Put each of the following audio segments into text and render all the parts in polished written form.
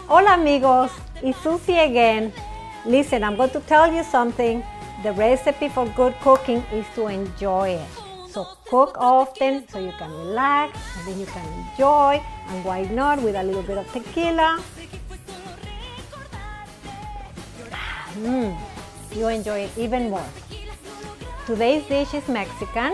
Hola amigos, it's Susy again. Listen, I'm going to tell you something. The recipe for good cooking is to enjoy it. So cook often so you can relax and then you can enjoy, and why not with a little bit of tequila. You enjoy it even more. Today's dish is Mexican.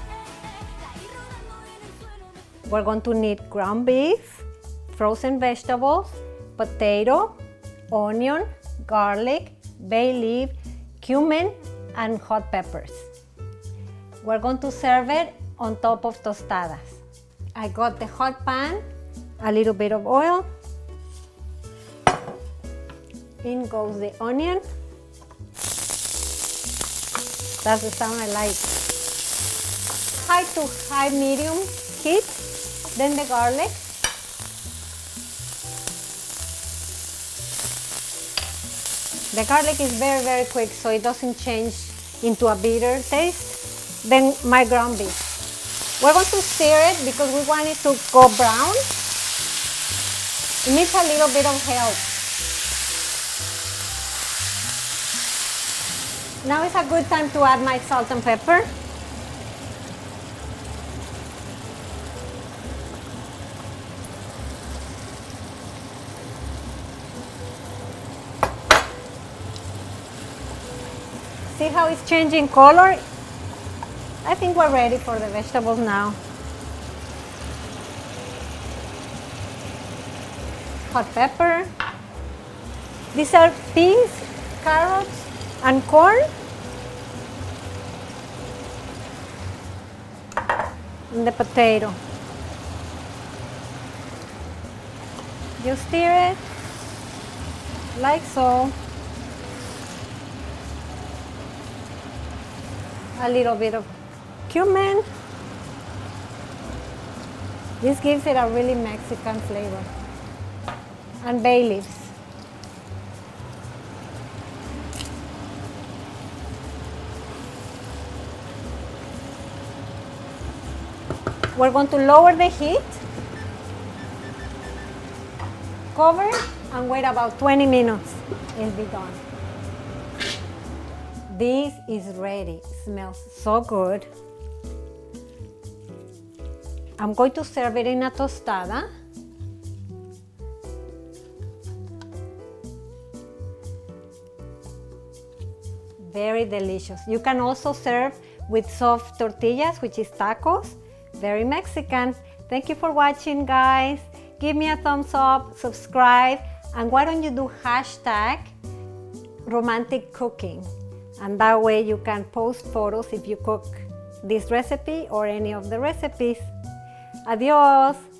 We're going to need ground beef, frozen vegetables, potato, onion, garlic, bay leaf, cumin, and hot peppers. We're going to serve it on top of tostadas. I got the hot pan, a little bit of oil. In goes the onion. That's the sound I like. High to high medium heat. Then the garlic. The garlic is very, very quick, so it doesn't change into a bitter taste. Then my ground beef. We're going to stir it because we want it to go brown. It needs a little bit of help. Now is a good time to add my salt and pepper. See how it's changing color? I think we're ready for the vegetables now. Hot pepper. These are peas, carrots, and corn. And the potato. You stir it like so. A little bit of cumin. This gives it a really Mexican flavor. And bay leaves. We're going to lower the heat, cover, and wait about 20 minutes. It'll be done. This is ready. It smells so good. I'm going to serve it in a tostada. Very delicious. You can also serve with soft tortillas, which is tacos. Very Mexican. Thank you for watching, guys. Give me a thumbs up, subscribe, and why don't you do hashtag romantic cooking? And that way you can post photos if you cook this recipe or any of the recipes. Adios.